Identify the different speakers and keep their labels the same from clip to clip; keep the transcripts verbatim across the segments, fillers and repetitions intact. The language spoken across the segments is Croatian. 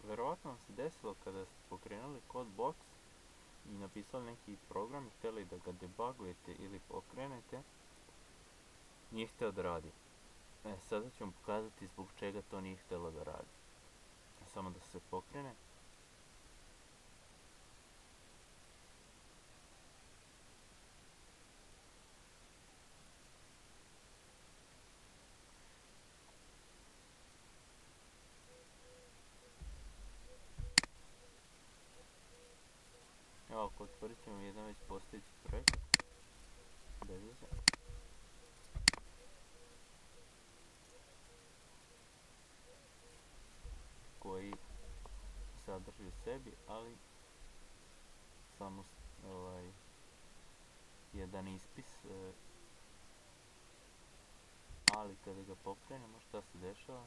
Speaker 1: verovatno vam se desilo kada ste pokrenuli CodeBox i napisali neki program i htjeli da ga debugujete ili pokrenete, nije htio da radi. E, sada ću vam pokazati zbog čega to nije htjelo da radi. Samo da se pokrene. Evo, ako otvorit ćemo jedan već postojeći projekt, bez veze, koji sadrži u sebi, ali samo ovaj, jedan ispis, e, ali kada ga pokrenemo, šta se dešava?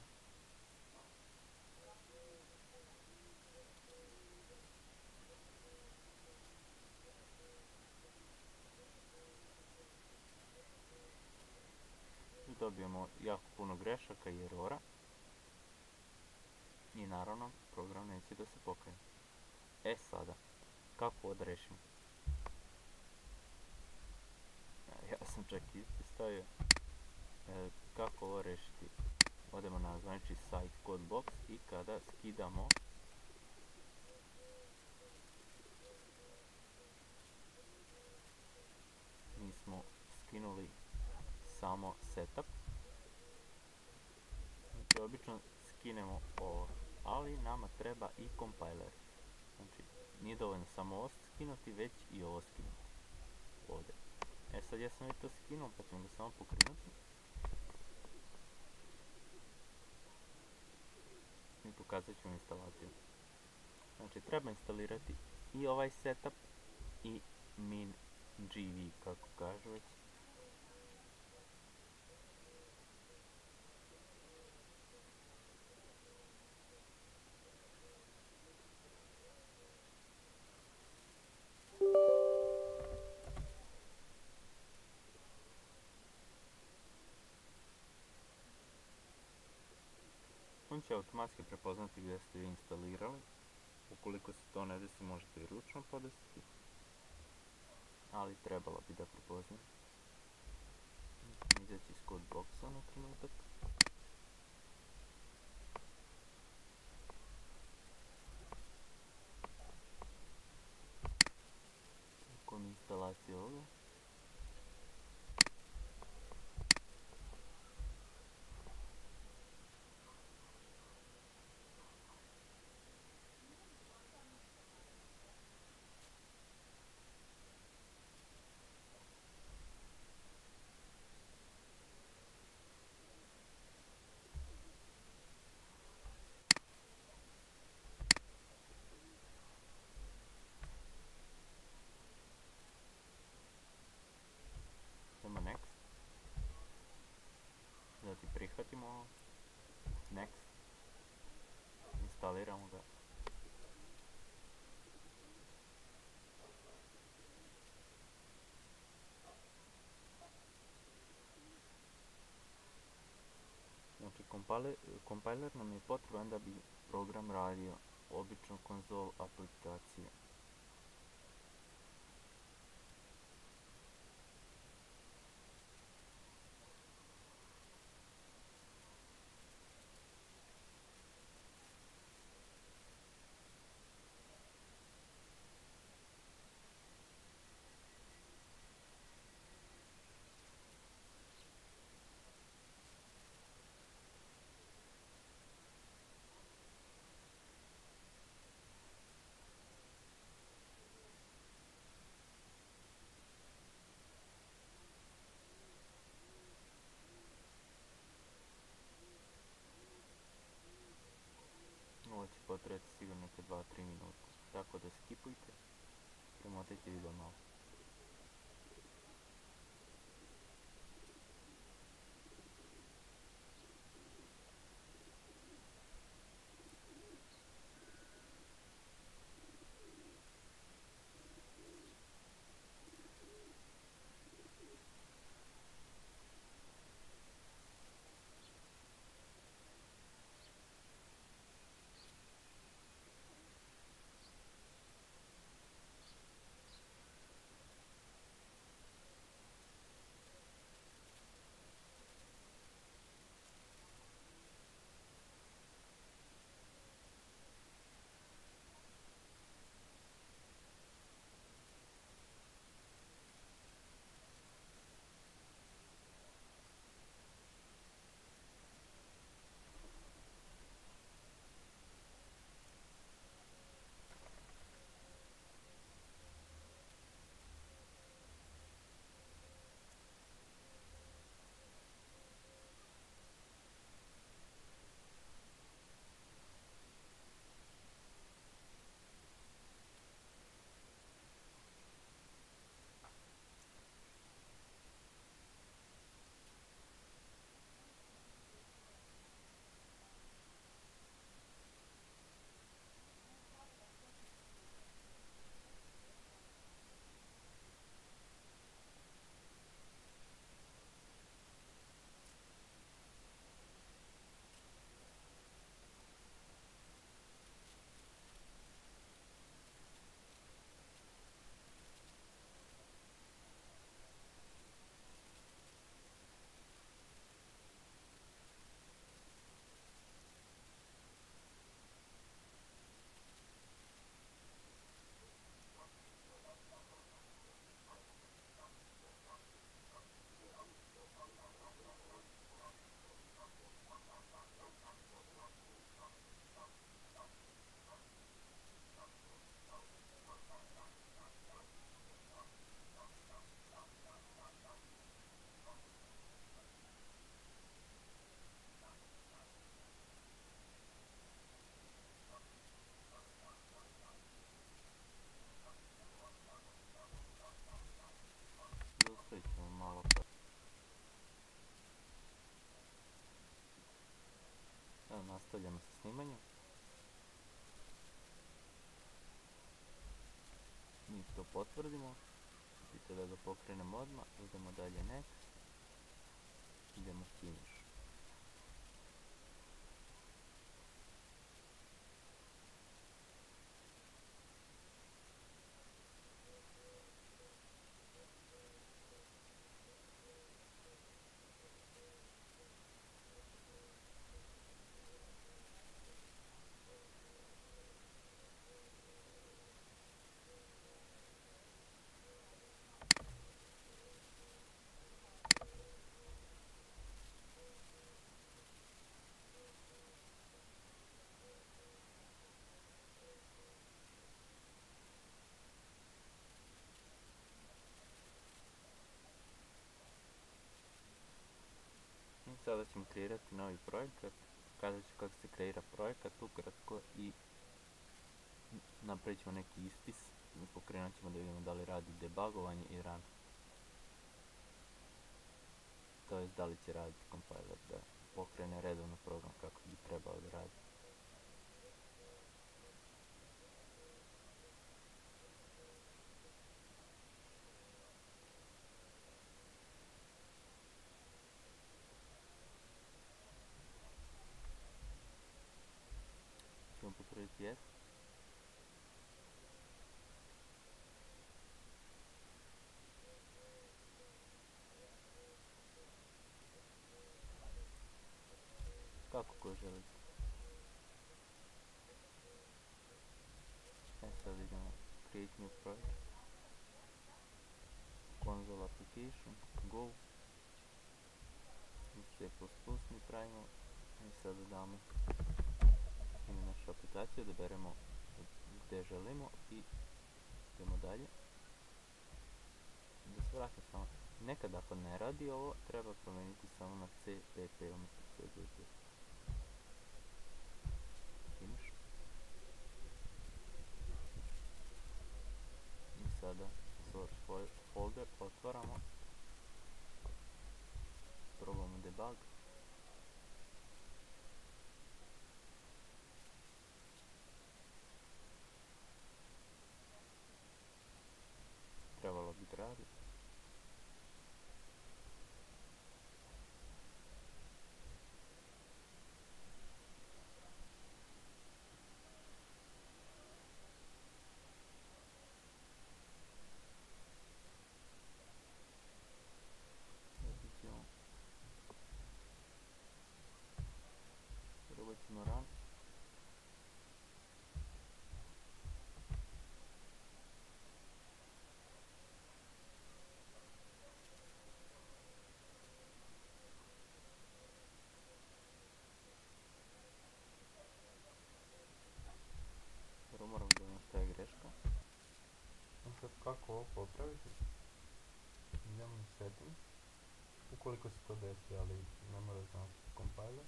Speaker 1: Dobijemo jako puno grešaka i erora i naravno program neće da se pokrene. E sada, kako ovo da rešimo? Ja sam čak ispis-stavio. E, kako ovo rešiti? Odemo na zvanični sajt CodeBox i kada skidamo mi smo skinuli samo setup. Znači, obično skinemo ovo, ali nama treba i compiler. Znači, nije dovoljno samo ovo skinuti, već i ovo skinuti. Ovdje. E sad ja sam već to skinuo, pa ćemo ga samo pokrenuti. I pokazat ću vam instalaciju. Znači, treba instalirati i ovaj setup i min.gv, kako kažu već. On će automatski prepoznati gdje ste vi instalirali. Ukoliko se to ne desi, možete i ručno podesiti, ali trebalo bi da prepozna. Izaći iz CodeBoxa na trenutak. Nakon instalacije ovoga, idemo next. Zatim prihvatimo ovo. Next. Instaliramo ga. Znači, compiler, compiler nam je potreban da bi program radio obično konzol aplikacije. Ovo će potrajati sigurno neke dva do tri minuta, tako da skipujte, premotajte video malo. nastavljamo sa snimanjem. Mi to potvrdimo. Vidite da ga pokrenemo odmah. Idemo dalje next. Idemo finish. I sada ćemo kreirati novi projekat. Kazat ću kako se kreira projekat ukratko i napravit ćemo neki ispis i pokrenut ćemo da vidimo da li radi debugovanje i run. To jest da li će raditi compiler da pokrene redovno program kako bi trebao da radi. Ćemo potvrditi yes. Kako ko želite. E sad idemo create new project. Console application, go. U C plus plus mi pravimo i sada damo ime naše aplikacije, odaberemo gdje želimo i idemo dalje. Da se vratim samo, nekad ako ne radi ovo, treba promijeniti samo na C P P umjesto C G P. Finish. I sada source folder otvaramo. Probamo debug. Trebalo bi raditi. Prvo ćemo run. Prvo moram da vidimo šta je greška. I sad kako ovo popraviti? Idemo u settings. Ukoliko se to desi, ali ne mora znači compiler.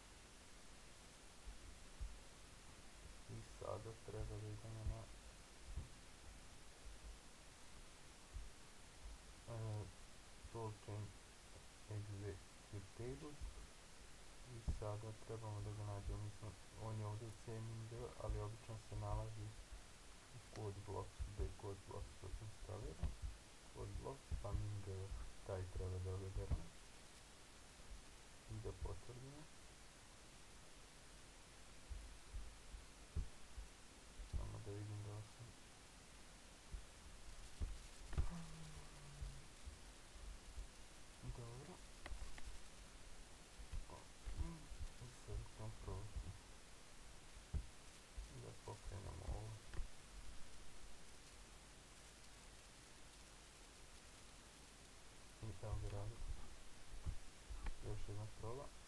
Speaker 1: I sada treba da idemo na uh, toolchain executables i sada trebamo da ga nađemo. Mislim, on je ovdje u cmd, ali obično se nalazi u code blocks, gdje je code blocks to se instalira. Code blocks, pa ming, taj treba da odaberemo i da potvrdimo. Samo da vidim da sam dobro. I sad ćemo probati da pokrenemo ovo. I evo ga radi. Još jedna proba.